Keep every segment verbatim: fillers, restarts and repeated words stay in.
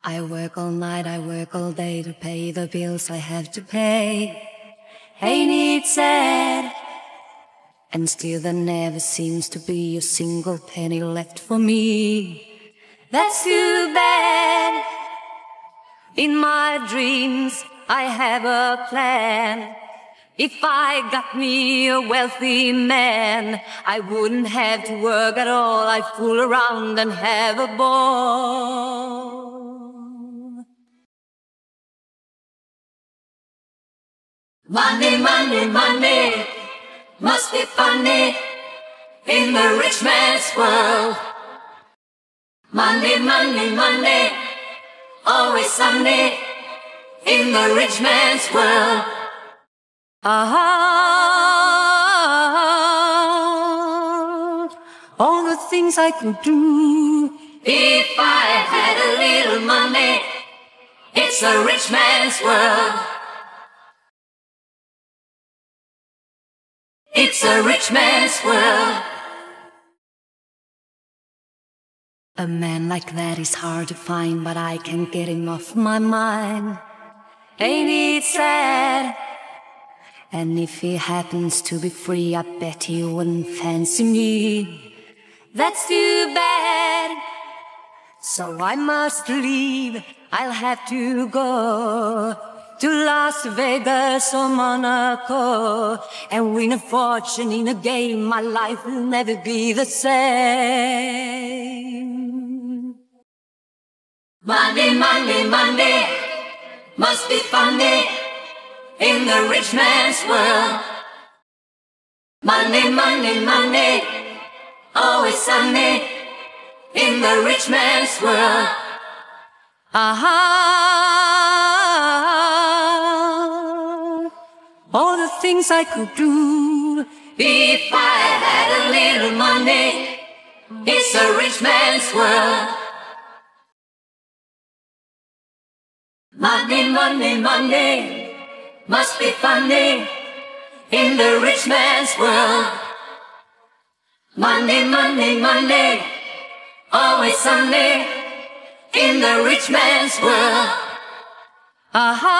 I work all night, I work all day to pay the bills I have to pay. Ain't it sad? And still there never seems to be a single penny left for me. That's too bad. In my dreams I have a plan. If I got me a wealthy man, I wouldn't have to work at all. I'd fool around and have a ball. Money, money, money, must be funny in the rich man's world. Money, money, money, always sunny in the rich man's world. Ah, all the things I could do if I had a little money. It's a rich man's world. It's a rich man's world. A man like that is hard to find, but I can't get him off my mind. Ain't it sad? And if he happens to be free, I bet he wouldn't fancy me. That's too bad. So I must leave, I'll have to go to Las Vegas or Monaco and win a fortune in a game. My life will never be the same. Money, money, money, must be funny in the rich man's world. Money, money, money, always sunny in the rich man's world. Aha, all the things I could do if I had a little money. It's a rich man's world. Money, money, money, must be funny in the rich man's world. Money, money, money, always sunny in the rich man's world. Aha,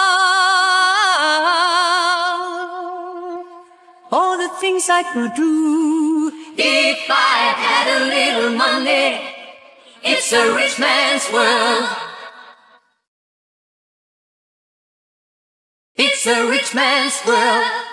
all the things I could do if I had a little money. It's a rich man's world. It's a rich man's world.